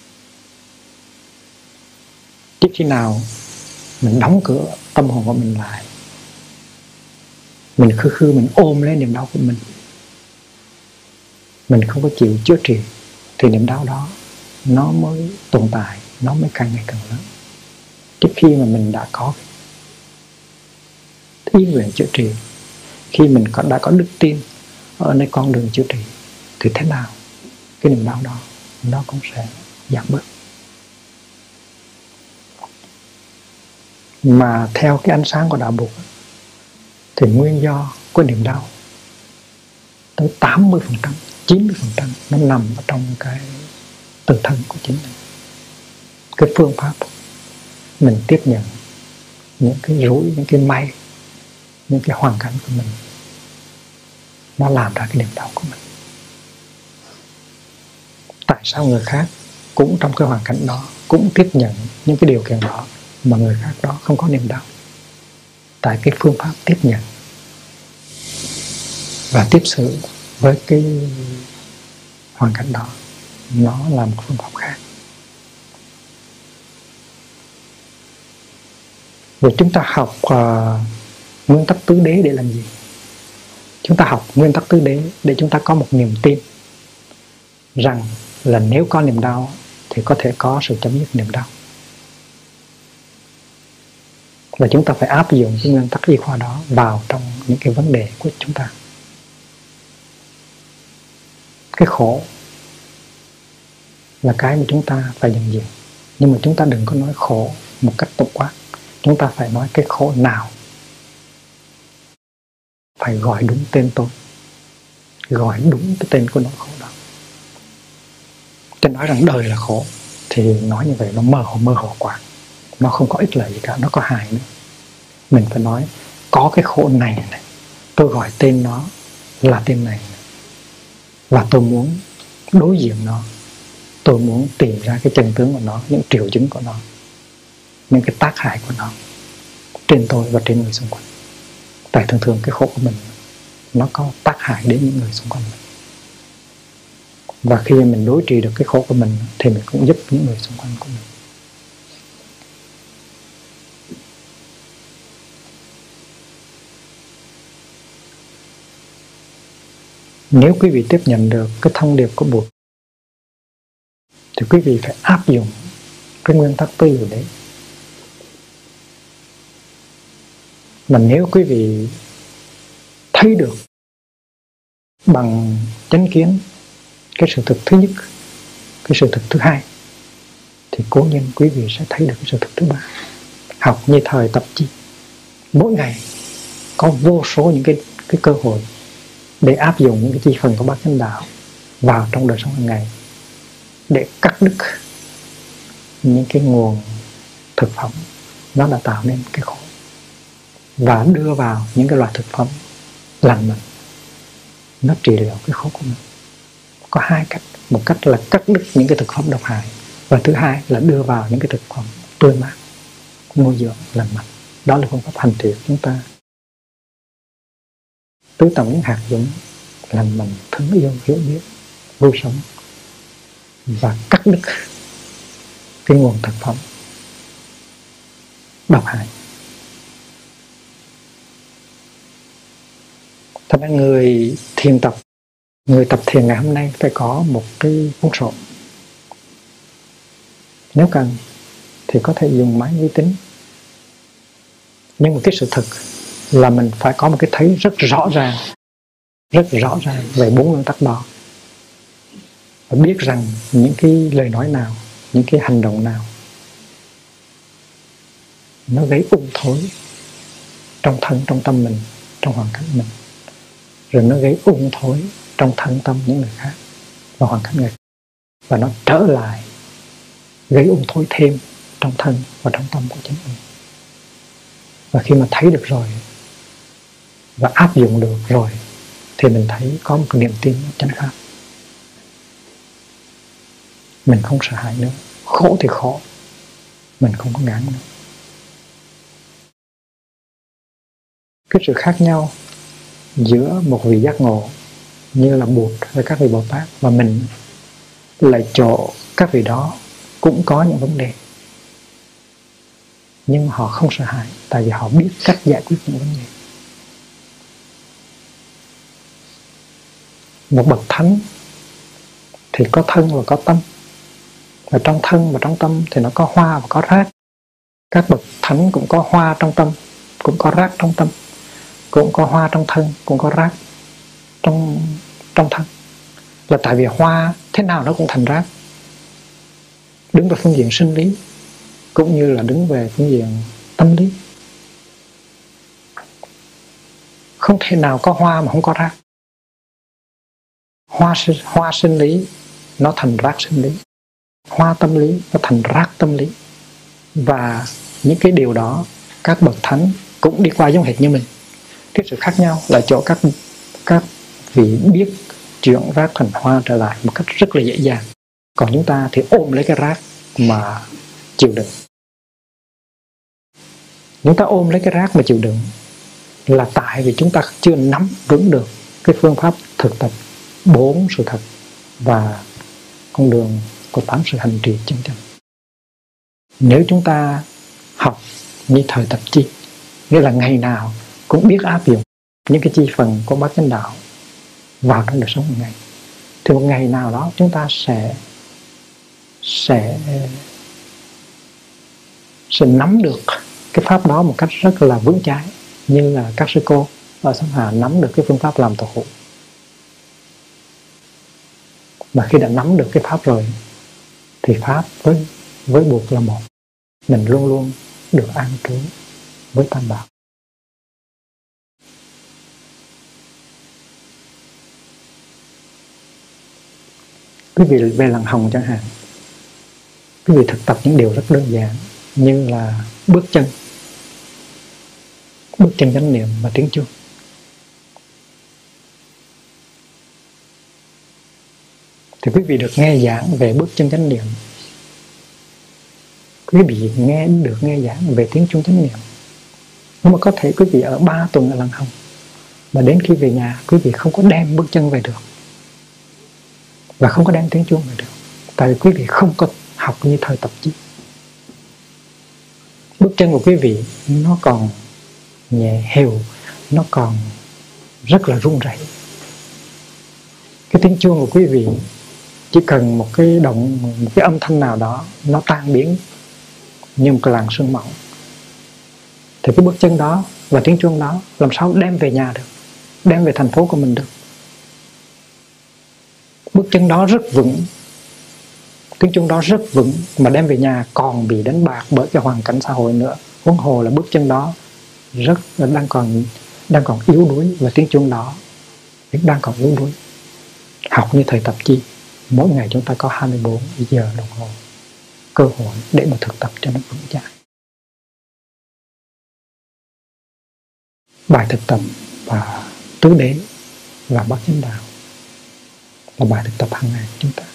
Chỉ khi nào mình đóng cửa tâm hồn của mình lại, mình khư mình ôm lấy niềm đau của mình không có chịu chữa trị, thì niềm đau đó nó mới tồn tại, nó mới càng ngày càng lớn. Trước khi mà mình đã có ý nguyện chữa trị, khi mình đã có đức tin ở nơi con đường chữa trị, thì thế nào cái niềm đau đó nó cũng sẽ giảm bớt. Mà theo cái ánh sáng của đạo Phật thì nguyên do của niềm đau tới 80%, 90% nó nằm ở trong cái tự thân của chính mình. Cái phương pháp mình tiếp nhận những cái rủi, những cái may, những cái hoàn cảnh của mình, nó làm ra cái niềm đau của mình. Tại sao người khác cũng trong cái hoàn cảnh đó, cũng tiếp nhận những cái điều kiện đó, mà người khác đó không có niềm đau? Tại cái phương pháp tiếp nhận và tiếp xử với cái hoàn cảnh đó, nó là một phương pháp khác. Rồi chúng ta học nguyên tắc tứ đế để làm gì? Chúng ta học nguyên tắc tứ đế để chúng ta có một niềm tin rằng là nếu có niềm đau thì có thể có sự chấm dứt niềm đau. Và chúng ta phải áp dụng cái nguyên tắc y khoa đó vào trong những cái vấn đề của chúng ta. Cái khổ là cái mà chúng ta phải nhận diện. Nhưng mà chúng ta đừng có nói khổ một cách tổng quát. Chúng ta phải nói cái khổ nào, phải gọi đúng tên tôi, gọi đúng cái tên của nỗi khổ đó. Chứ nói rằng đời là khổ thì nói như vậy nó mơ hồ quá, nó không có ích lợi gì cả, nó có hại nữa. Mình phải nói có cái khổ này, tôi gọi tên nó là tên này, và tôi muốn đối diện nó, tôi muốn tìm ra cái chân tướng của nó, những triệu chứng của nó, những cái tác hại của nó trên tôi và trên người xung quanh. Tại thường thường cái khổ của mình nó có tác hại đến những người xung quanh mình. Và khi mình đối trị được cái khổ của mình thì mình cũng giúp những người xung quanh của mình. Nếu quý vị tiếp nhận được cái thông điệp của Bụt thì quý vị phải áp dụng cái nguyên tắc tư duy đấy. Mà nếu quý vị thấy được bằng chánh kiến cái sự thực thứ nhất, cái sự thực thứ hai, thì cố nhiên quý vị sẽ thấy được cái sự thực thứ ba. Học như thời tập chi, mỗi ngày có vô số những cái cơ hội để áp dụng những cái chi phần của bát chánh đạo vào trong đời sống hàng ngày, để cắt đứt những cái nguồn thực phẩm nó đã tạo nên cái khổ, và đưa vào những cái loại thực phẩm lành mạnh, nó trị liệu cái khổ của mình. Có hai cách. Một cách là cắt đứt những cái thực phẩm độc hại, và thứ hai là đưa vào những cái thực phẩm tươi mát, nuôi dưỡng lành mạnh. Đó là phương pháp hành trì của chúng ta. Tưới tẩm những hạt giống lành mạnh, thương yêu, hiểu biết, vui sống, và cắt đứt cái nguồn thực phẩm độc hại. Thật ra người tập thiền ngày hôm nay phải có một cái cuốn sổ. Nếu cần thì có thể dùng máy vi tính. Nhưng mà cái sự thực là mình phải có một cái thấy rất rõ ràng về 4 nguyên tắc đó. Và biết rằng những cái lời nói nào, những cái hành động nào nó gây ung thối trong thân, trong tâm mình, trong hoàn cảnh mình, rồi nó gây ung thối trong thân tâm những người khác và hoàn cảnh người khác, và nó trở lại gây ung thối thêm trong thân và trong tâm của chính mình. Và khi mà thấy được rồi và áp dụng được rồi thì mình thấy có một niềm tin chánh pháp. Mình không sợ hãi nữa. Khổ thì khổ, mình không có ngán nữa. Cái sự khác nhau giữa một vị giác ngộ như là Bụt hay các vị Bồ Tát và mình là chỗ các vị đó cũng có những vấn đề, nhưng họ không sợ hãi, tại vì họ biết cách giải quyết những vấn đề. Một bậc thánh thì có thân và có tâm, và trong thân và trong tâm thì nó có hoa và có rác. Các bậc thánh cũng có hoa trong tâm, cũng có rác trong tâm, cũng có hoa trong thân, cũng có rác trong thân. Là tại vì hoa thế nào nó cũng thành rác. Đứng về phương diện sinh lý cũng như là đứng về phương diện tâm lý. Không thể nào có hoa mà không có rác. Hoa sinh lý nó thành rác sinh lý, hoa tâm lý nó thành rác tâm lý. Và những cái điều đó các bậc thánh cũng đi qua giống hệt như mình. Cái sự khác nhau là chỗ các vị biết chuyển rác thành hoa trở lại một cách rất là dễ dàng. Còn chúng ta thì ôm lấy cái rác mà chịu đựng. Chúng ta ôm lấy cái rác mà chịu đựng là tại vì chúng ta chưa nắm vững được cái phương pháp thực tập 4 sự thật và con đường của 8 sự hành trì chân chánh. Nếu chúng ta học như thời tập chi, nghĩa là ngày nào cũng biết áp dụng những cái chi phần của bát chánh đạo vào trong đời sống hàng ngày, thì một ngày nào đó chúng ta sẽ nắm được cái pháp đó một cách rất là vững chãi, như là các sư cô ở Sông Hà nắm được cái phương pháp làm tổ hộ. Mà khi đã nắm được cái pháp rồi thì pháp với buộc là một. Mình luôn luôn được an trú với Tam Bảo. Quý vị về làng Hồng chẳng hạn, quý vị thực tập những điều rất đơn giản như là bước chân chánh niệm và tiếng chuông. Thì quý vị được nghe giảng về bước chân chánh niệm, quý vị được nghe giảng về tiếng chuông chánh niệm. Nhưng mà có thể quý vị ở 3 tuần ở làng Hồng, mà đến khi về nhà quý vị không có đem bước chân về được, và không có đem tiếng chuông về được, tại vì quý vị không có học như thời tập chi. Bước chân của quý vị nó còn nhẹ hều, nó còn rất là run rẩy. Cái tiếng chuông của quý vị chỉ cần một cái âm thanh nào đó nó tan biến như một cái làn sương mỏng, thì cái bước chân đó và tiếng chuông đó làm sao đem về nhà được, đem về thành phố của mình được. Bước chân đó rất vững, tiếng chuông đó rất vững, mà đem về nhà còn bị đánh bạc bởi cái hoàn cảnh xã hội nữa. Huống hồ là bước chân đó đang còn yếu đuối, và tiếng chuông đó đang còn yếu đuối. Học như thời tập chi, mỗi ngày chúng ta có 24 giờ đồng hồ cơ hội để mà thực tập cho nó vững chãi. Bài thực tập và tứ đế và bát chánh đạo là bài thực tập hàng ngày của chúng ta.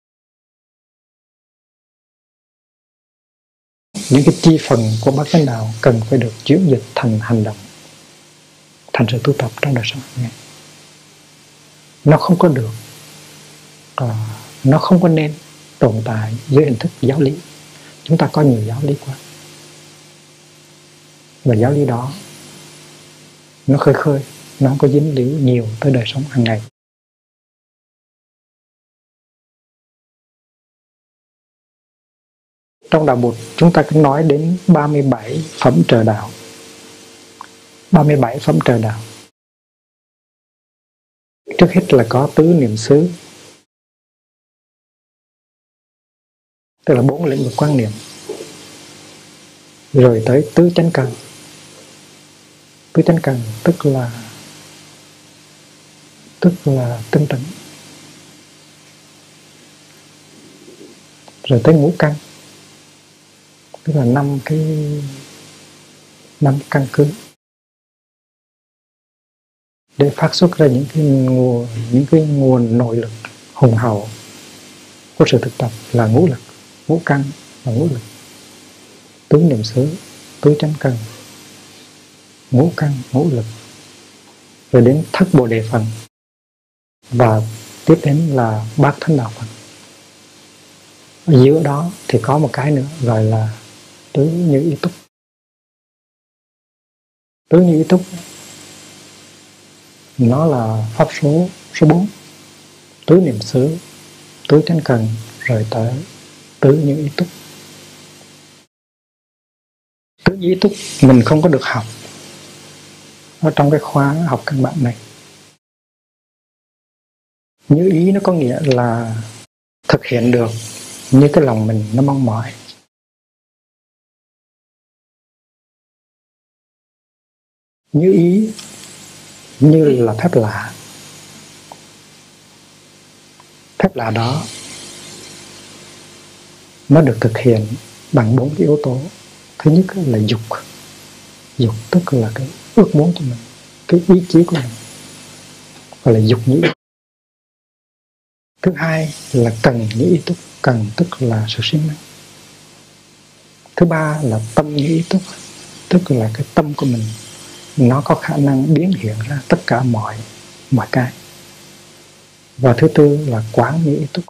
Những cái chi phần của bát chánh đạo cần phải được chuyển dịch thành hành động, thành sự tu tập trong đời sống hàng ngày. Nó không có được, nó không có nên tồn tại dưới hình thức giáo lý. Chúng ta có nhiều giáo lý quá, và giáo lý đó nó khơi, nó không có dính líu nhiều tới đời sống hàng ngày. Trong đạo Bụt chúng ta cũng nói đến 37 phẩm trợ đạo. 37 phẩm trợ đạo. Trước hết là có tứ niệm xứ, tức là 4 lĩnh vực quan niệm. Rồi tới tứ chánh cần. Tứ chánh cần tức tinh tấn. Rồi tới ngũ căn, tức là 5 căn cứ để phát xuất ra những cái nguồn nội lực hùng hậu của sự thực tập là ngũ lực, ngũ căn và ngũ lực. Tứ niệm xứ, tứ chánh cần, ngũ căn, ngũ lực, rồi đến thất bồ đề phần, và tiếp đến là bát thánh đạo phần. Ở giữa đó thì có một cái nữa gọi là tứ như ý túc. Tứ như ý túc nó là pháp số 4. Tứ niệm xứ, tứ chánh cần, rồi tới tứ như ý túc. Tứ như ý túc mình không có được học ở trong cái khóa học căn bản này. Như ý nó có nghĩa là thực hiện được như cái lòng mình nó mong mỏi. Như ý như là phép lạ. Phép lạ đó nó được thực hiện bằng 4 cái yếu tố. Thứ nhất là dục. Dục tức là cái ước muốn của mình, cái ý chí của mình, gọi là dục nhĩ. Thứ hai là cần như ý túc. Cần tức là sự siêng năng. Thứ ba là tâm như ý túc, tức là cái tâm của mình nó có khả năng biến hiện ra tất cả mọi cái. Và thứ tư là quán như ý túc.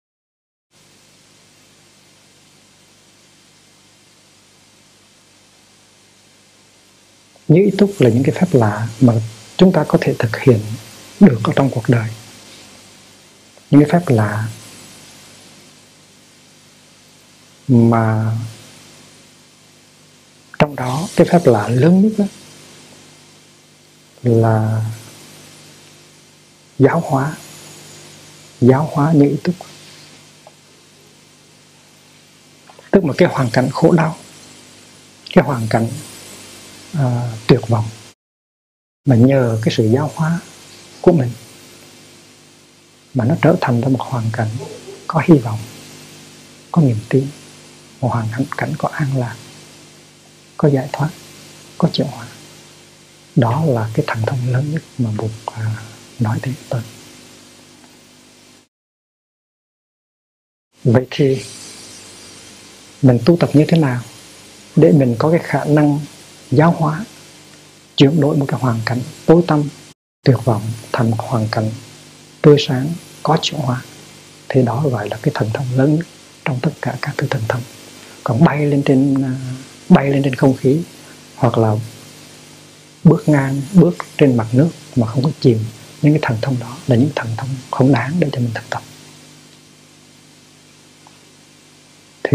Như ý túc là những cái phép lạ mà chúng ta có thể thực hiện được ở trong cuộc đời. Những cái phép lạ mà Trong đó cái phép lạ lớn nhất đó là giáo hóa những ý thức. Tức là cái hoàn cảnh khổ đau, cái hoàn cảnh tuyệt vọng, mà nhờ cái sự giáo hóa của mình mà nó trở thành ra một hoàn cảnh có hy vọng, có niềm tin, một hoàn cảnh có an lạc, có giải thoát, có chuyển hóa. Đó là cái thần thông lớn nhất mà Bụt nói thế tôi. Vậy thì mình tu tập như thế nào để mình có cái khả năng giáo hóa, chuyển đổi một cái hoàn cảnh tối tăm, tuyệt vọng thành một hoàn cảnh tươi sáng, có chuyển hóa? Thì đó gọi là cái thần thông lớn nhất trong tất cả các thứ thần thông. Còn bay lên trên không khí, hoặc là bước trên mặt nước mà không có chìm, những cái thần thông đó là những thần thông không đáng để cho mình thực tập. Thì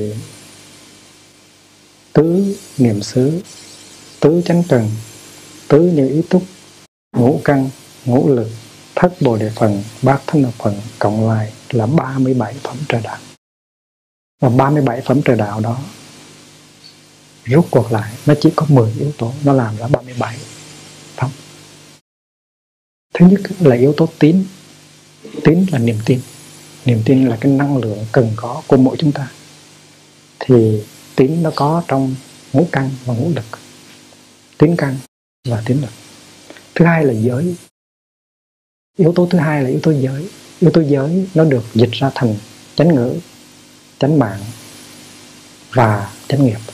tứ niệm xứ, tứ chánh trần, tứ như ý túc, ngũ căn, ngũ lực, thất bồ đề phần, bát thánh hợp phần, cộng lại là 37 phẩm trời đạo. Và 37 phẩm trời đạo đó rút cuộc lại nó chỉ có 10 yếu tố, nó làm ra 37 phẩm. Thứ nhất là yếu tố tín. Tín là niềm tin. Niềm tin là cái năng lượng cần có của mỗi chúng ta. Thì tín nó có trong ngũ căn và ngũ lực, tín căn và tín lực. Thứ hai là giới. Yếu tố thứ hai là yếu tố giới. Yếu tố giới nó được dịch ra thành chánh ngữ, chánh mạng và chánh nghiệp.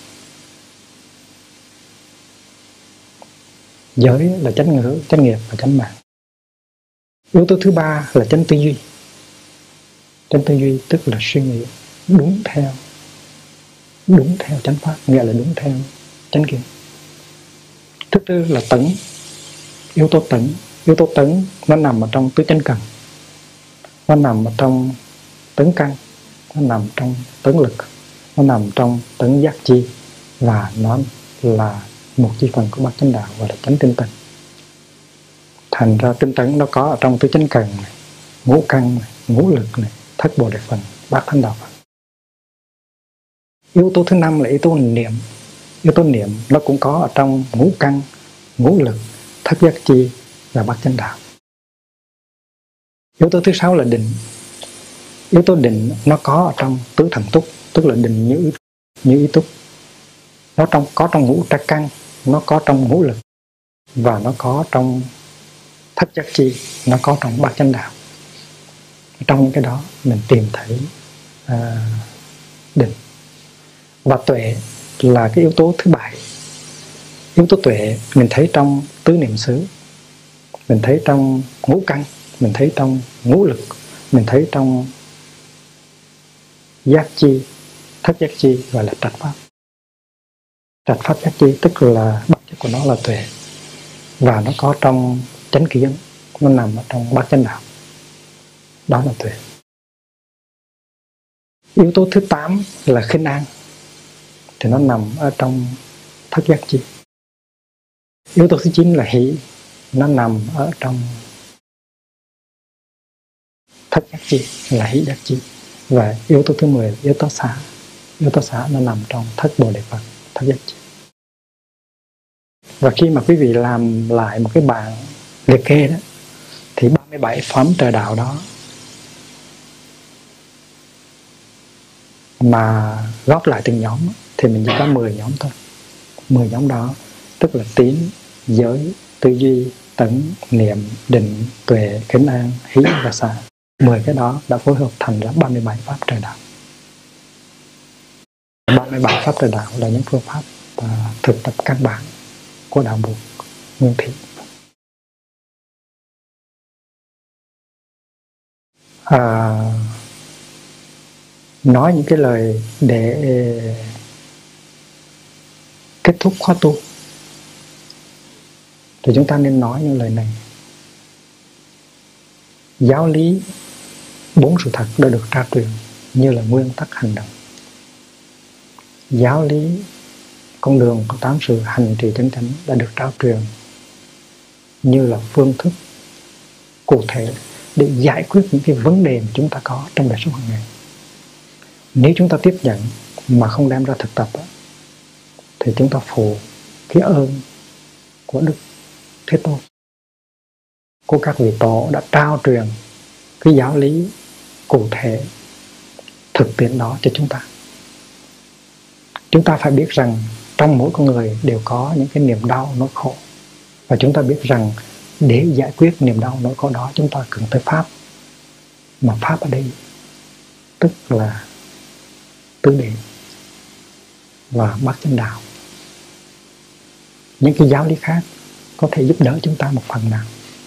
Giới là chánh ngữ, chánh nghiệp và chánh mạng. Yếu tố thứ ba là chánh tư duy. Chánh tư duy tức là suy nghĩ đúng theo chánh pháp, nghĩa là đúng theo chánh kiến. Thứ tư là tấn. Yếu tố tấn. Yếu tố tấn nó nằm ở trong tứ chánh cần, nó nằm ở trong tấn căn, nó nằm trong tấn lực, nó nằm trong tấn giác chi, và nó là một chi phần của bát chánh đạo, gọi là chánh tinh tấn. Thành ra tinh tấn nó có ở trong tứ chánh cần này, ngũ căn này, ngũ lực này, thất bồ đề phần, bát thánh đạo phần. Yếu tố thứ năm là yếu tố niệm. Yếu tố niệm nó cũng có ở trong ngũ căn, ngũ lực, thất giác chi và bát chánh đạo. Yếu tố thứ sáu là định. Yếu tố định nó có ở trong tứ thần túc, tức là định như ý túc. Nó có trong ngũ trắc căn, nó có trong ngũ lực, và nó có trong thất giác chi, nó có trong bát chánh đạo. Trong cái đó mình tìm thấy định. Và tuệ là cái yếu tố thứ bảy. Yếu tố tuệ mình thấy trong tứ niệm xứ, mình thấy trong ngũ căn, mình thấy trong ngũ lực, mình thấy trong giác chi, thất giác chi, gọi là trạch pháp. Trạch pháp giác chi tức là bản chất của nó là tuệ, và nó có trong chánh kiến, nó nằm ở trong bát chánh đạo. Đó là tuệ. Yếu tố thứ 8 là khinh an, thì nó nằm ở trong thất giác chi. Yếu tố thứ 9 là hỷ, nó nằm ở trong thất giác chi, là hỷ giác chi. Và yếu tố thứ 10 là yếu tố xả. Yếu tố xả nó nằm trong thất bồ đề phần, thất giác chi. Và khi mà quý vị làm lại một cái bảng liệt kê đó, thì 37 phẩm trời đạo đó mà góp lại từng nhóm thì mình chỉ có 10 nhóm thôi. 10 nhóm đó tức là tín, giới, tư duy, tấn, niệm, định, tuệ, khinh an, hí và xả. 10 cái đó đã phối hợp thành ra 37 pháp trời đạo. 37 pháp trời đạo là những phương pháp thực tập căn bản của đạo Bụt Nguyên Thủy. Nói những cái lời để kết thúc khóa tu thì chúng ta nên nói những lời này. Giáo lý 4 sự thật đã được tra truyền như là nguyên tắc hành động. Giáo lý con đường của 8 sự hành trì chân chánh đã được trao truyền như là phương thức cụ thể để giải quyết những cái vấn đề mà chúng ta có trong đời sống hàng ngày. Nếu chúng ta tiếp nhận mà không đem ra thực tập thì chúng ta phụ cái ơn của Đức Thế Tôn, của các vị tổ đã trao truyền cái giáo lý cụ thể thực tiễn đó cho chúng ta. Chúng ta phải biết rằng trong mỗi con người đều có những cái niềm đau nỗi khổ, và chúng ta biết rằng để giải quyết niềm đau nỗi khổ đó chúng ta cần tới Pháp. Mà Pháp ở đây tức là tứ đế và bát chánh đạo. Những cái giáo lý khác có thể giúp đỡ chúng ta một phần nào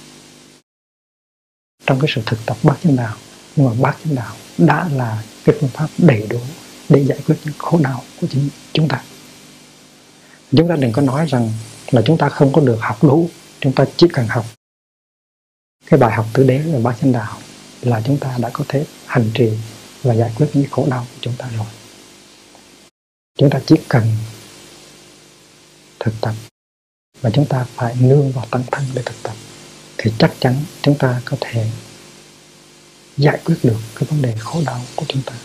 trong cái sự thực tập bát chánh đạo, nhưng mà bát chánh đạo đã là cái phương pháp đầy đủ để giải quyết những khổ đau của chính chúng ta. Chúng ta đừng có nói rằng là chúng ta không có được học đủ. Chúng ta chỉ cần học cái bài học tứ đế và bát chánh đạo là chúng ta đã có thể hành trì và giải quyết những khổ đau của chúng ta rồi. Chúng ta chỉ cần thực tập, và chúng ta phải nương vào tăng thân để thực tập, thì chắc chắn chúng ta có thể giải quyết được cái vấn đề khổ đau của chúng ta.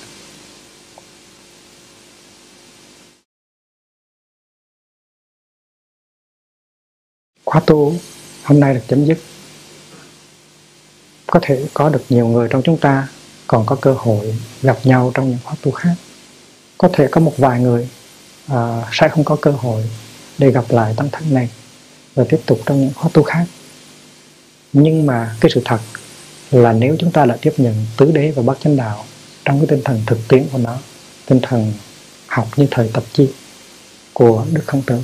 Khóa tu hôm nay được chấm dứt. Có thể có được nhiều người trong chúng ta còn có cơ hội gặp nhau trong những khóa tu khác. Có thể có một vài người sẽ không có cơ hội để gặp lại tăng thân này và tiếp tục trong những khóa tu khác. Nhưng mà cái sự thật là nếu chúng ta đã tiếp nhận tứ đế và bát chánh đạo trong cái tinh thần thực tiễn của nó, tinh thần học như thời tập chi của Đức Khổng Tử,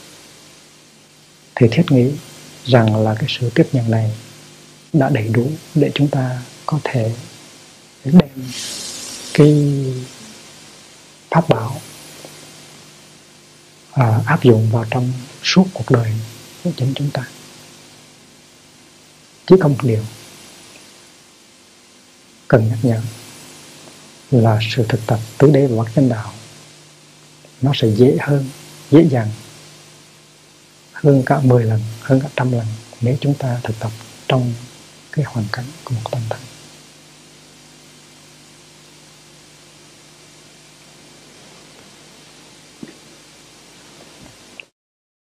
thì thiết nghĩ rằng là cái sự tiếp nhận này đã đầy đủ để chúng ta có thể đem cái pháp bảo áp dụng vào trong suốt cuộc đời của chính chúng ta. Chỉ có một điều cần nhắc nhở là sự thực tập tứ đế và bát chánh đạo nó sẽ dễ dàng hơn cả 10 lần, hơn cả 100 lần nếu chúng ta thực tập trong cái hoàn cảnh của một tăng thân.